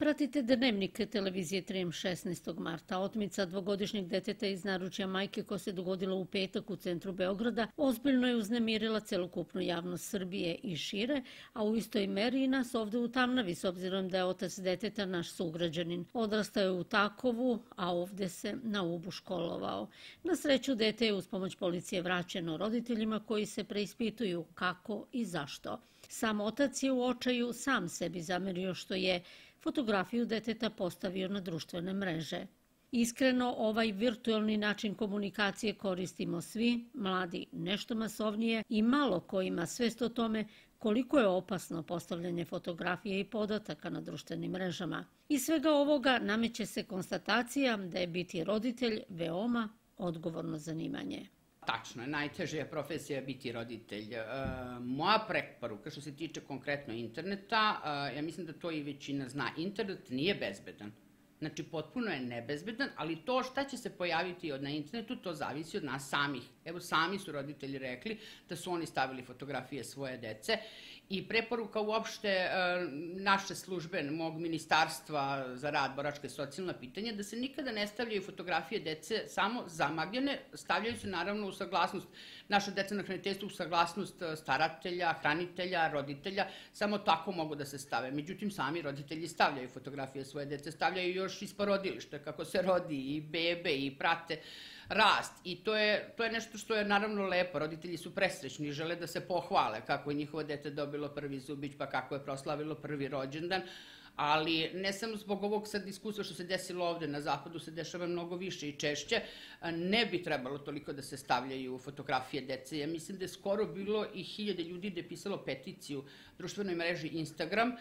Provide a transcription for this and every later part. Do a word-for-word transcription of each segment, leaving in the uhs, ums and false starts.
Pratite Dnevnik televizije Trim šesnaestog marta. Otmica dvogodišnjeg deteta iz naručja majke koja se dogodila u petak u centru Beograda ozbiljno je uznemirila celokupnu javnost Srbije i šire, a u istoj meri i nas ovde u Tamnavi, s obzirom da je otac deteta naš sugrađanin. Odrastao je u Takovu, a ovde se na Ubu školovao. Na sreću, dete je uz pomoć policije vraćeno roditeljima koji se preispituju kako i zašto. Sam otac je u očaju sam sebi zamerio što je fotografiju deteta postavio na društvene mreže. Iskreno, ovaj virtualni način komunikacije koristimo svi, mladi nešto masovnije i malo ko ima svest o tome koliko je opasno postavljanje fotografije i podataka na društvenim mrežama. Iz svega ovoga nameće se konstatacija da je biti roditelj veoma odgovorno zanimanje. Tačno je, najteža je profesija biti roditelj. Moja preporuka što se tiče konkretno interneta, ja mislim da to i većina zna, internet nije bezbedan. Znači, potpuno je nebezbedan, ali to šta će se pojaviti na internetu, to zavisi od nas samih. Evo, sami su roditelji rekli da su oni stavili fotografije svoje dece i preporuka uopšte naše službe, mog ministarstva za rad, boračka i socijalna pitanja, da se nikada ne stavljaju fotografije dece samo zamagljene, stavljaju se naravno u saglasnost, naša deca na hraniteljstvu u saglasnost staratelja, hranitelja, roditelja, samo tako mogu da se stave. Međutim, sami roditelji stavljaju fotografije svoje dece, stavljaju još iz porodilišta, kako se rodi i bebe i prate rast. I to je, to je nešto što je naravno lepo. Roditelji su presrećni, žele da se pohvale kako je njihovo dete dobilo prvi zubić, pa kako je proslavilo prvi rođendan. Ali ne samo zbog ovog sad iskustva što se desilo ovde, na zapadu se dešava mnogo više i češće, ne bi trebalo toliko da se stavljaju fotografije dece. Ja mislim da je skoro bilo i hiljade ljudi da je pisalo peticiju društvenoj mreži Instagram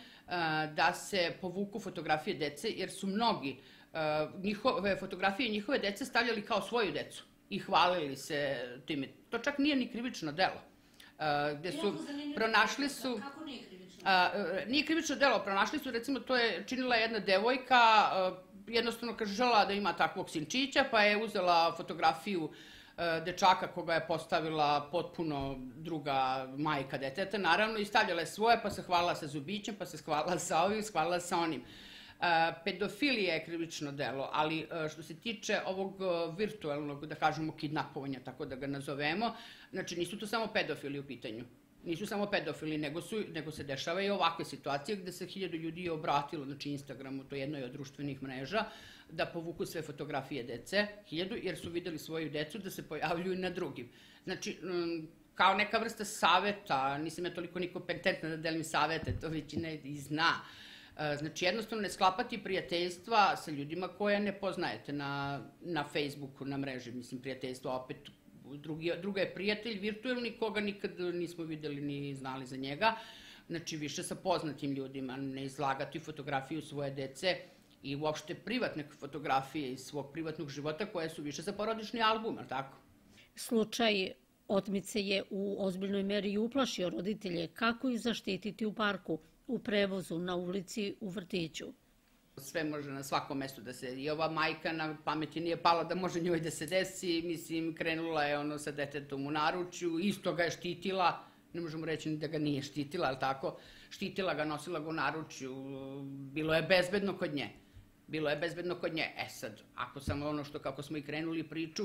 da se povuku fotografije dece, jer su mnogi njihove fotografije i njihove dece stavljali kao svoju decu i hvalili se time. To čak nije ni krivično delo. Gde su, pronašli su... Kako nije krivično? Nije krivično delo, pronašli su, recimo, to je činila jedna devojka, jednostavno kaže žela da ima takvog sinčića, pa je uzela fotografiju dečaka koga je postavila potpuno druga majka deteta, naravno, i stavljala je svoje, pa se hvalila sa zubićem, pa se hvalila sa ovim, hvalila sa onim. Pedofilija je krivično delo, ali što se tiče ovog virtualnog, da kažemo, kidnapovanja, tako da ga nazovemo, znači nisu to samo pedofili u pitanju. Nisu samo pedofili, nego, su, nego se dešava i ovakve situacije gde se hiljadu ljudi je obratilo, znači Instagramu, to je jednoj od društvenih mreža, da povuku sve fotografije dece, hiljadu, jer su videli svoju decu da se pojavljuju na drugim. Znači, kao neka vrsta saveta, nisam ja toliko ni kompetentna da delim savete, to većina i zna. Znači, jednostavno ne sklapati prijateljstva sa ljudima koje ne poznajete na, na Facebooku, na mreži, mislim, prijateljstva opet. Drugi, druga je prijatelj virtualni koga nikad nismo videli ni znali za njega. Znači, više sa poznatim ljudima, ne izlagati fotografiju svoje dece i uopšte privatne fotografije iz svog privatnog života koje su više za porodični album, ali tako? Slučaj otmice je u ozbiljnoj meri uplašio roditelje kako ih zaštititi u parku, u prevozu, na ulici, u vrtiću. Sve može na svakom mestu da se... I ova majka na pameti nije pala da može njoj da se desi. Mislim, krenula je ono sa detetom u naručju, isto ga je štitila. Ne možemo reći ni da ga nije štitila, ali tako? Štitila ga, nosila ga u naručju. Bilo je bezbedno kod nje. Bilo je bezbedno kod nje. E sad, ako samo ono što kako smo i krenuli priču,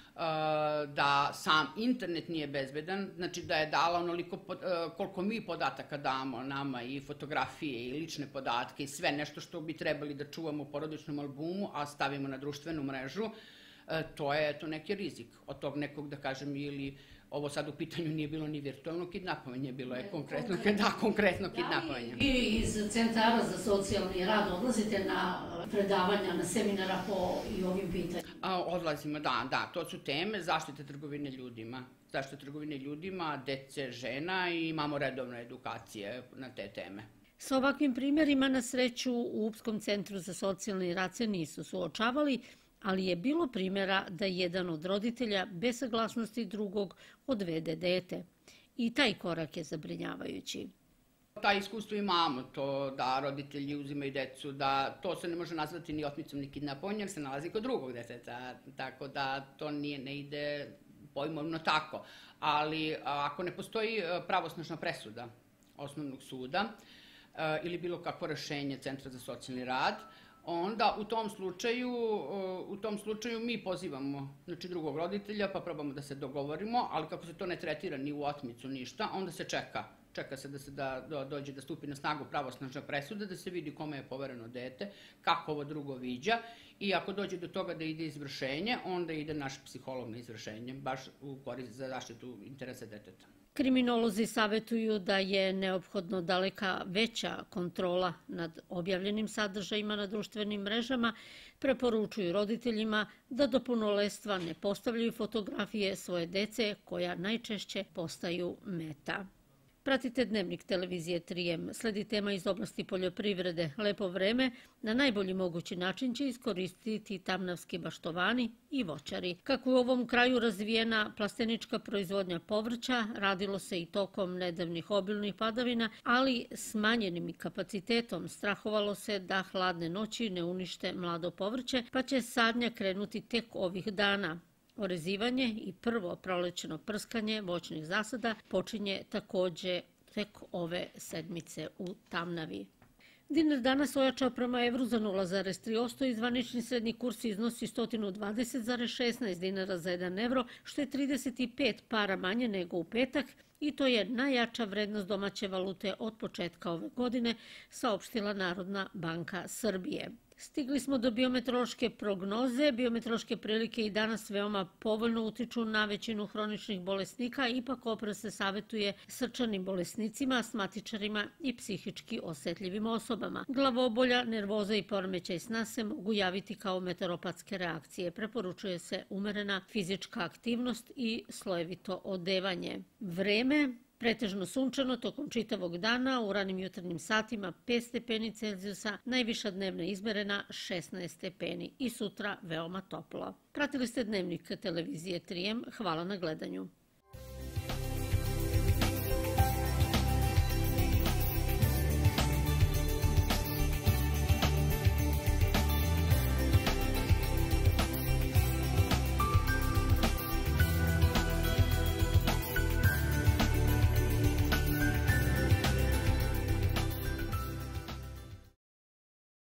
da sam internet nije bezbedan, znači da je dala onoliko koliko mi podataka damo nama i fotografije i lične podatke i sve nešto što bi trebali da čuvamo u porodičnom albumu, a stavimo na društvenu mrežu, to je to neki rizik od tog nekog, da kažem, ili ovo sad u pitanju nije bilo ni virtualno kidnapovanje, bilo je konkretno, da, konkretno kidnapovanje. Da li vi iz Centara za socijalni rad odlazite na predavanja, na seminara po i ovim pitanjima? Odlazimo, da, da, to su teme zaštite trgovine ljudima. Zaštite trgovine ljudima, dece, žena i imamo redovne edukacije na te teme. Sa ovakvim primjerima na sreću u Upskom centru za socijalni rad se nisu suočavali, ali je bilo primjera da jedan od roditelja bez saglasnosti drugog odvede dete. I taj korak je zabrinjavajući. Taj iskustvo imamo, to da roditelji uzimaju decu, da to se ne može nazvati ni otmicom ni kidnapovanjem, jer se nalazi kod drugog deteta, tako da to nije, ne ide pojmovno tako. Ali ako ne postoji pravosnažna presuda osnovnog suda, ili bilo kakvo rešenje Centra za socijalni rad, onda u tom slučaju, u tom slučaju mi pozivamo znači, drugog roditelja pa probamo da se dogovorimo, ali kako se to ne tretira ni u otmicu, ništa, onda se čeka. Čeka se da se da, da dođe da stupi na snagu pravosnažna presuda, da se vidi kome je povereno dete, kako ovo drugo viđa i ako dođe do toga da ide izvršenje, onda ide naš psiholog na izvršenje, baš u korist za zaštitu interesa deteta. Kriminolozi savetuju da je neophodno daleka veća kontrola nad objavljenim sadržajima na društvenim mrežama, preporučuju roditeljima da do punoletstva ne postavljaju fotografije svoje dece koja najčešće postaju meta. Pratite Dnevnik televizije tri em. Sledi tema iz oblasti poljoprivrede. Lepo vreme na najbolji mogući način će iskoristiti tamnavski baštovani i voćari. Kako je u ovom kraju razvijena plastenička proizvodnja povrća, radilo se i tokom nedavnih obilnih padavina, ali smanjenim kapacitetom strahovalo se da hladne noći ne unište mlado povrće, pa će sadnja krenuti tek ovih dana. Orezivanje i prvo prolećno prskanje voćnih zasada počinje takođe tek ove sedmice u Tamnavi. Dinar danas ojačao prema evru za nula zarez tri posto i zvanični srednji kurs iznosi sto dvadeset zarez šesnaest dinara za jedan evro, što je trideset pet para manje nego u petak i to je najjača vrednost domaće valute od početka ove godine, saopštila Narodna banka Srbije. Stigli smo do biometeorološke prognoze. Biometeorološke prilike i danas veoma povoljno utiču na većinu hroničnih bolesnika, ipak oprez se savetuje srčanim bolesnicima, astmatičarima i psihički osetljivim osobama. Glavobolja, nervoza i poremećaj sna se mogu javiti kao meteoropatske reakcije. Preporučuje se umerena fizička aktivnost i slojevito odevanje. Vreme pretežno sunčano tokom čitavog dana, u ranim jutarnjim satima pet stepeni Celzijusa, najviša dnevna izmerena šesnaest stepeni i sutra veoma toplo. Pratili ste Dnevnik televizije tri em, hvala na gledanju.